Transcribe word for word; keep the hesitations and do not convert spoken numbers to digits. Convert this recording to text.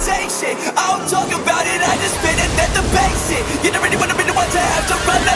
take shit. I don't talk about it, I just spit it at the basic. You don't really wanna be the one to have to run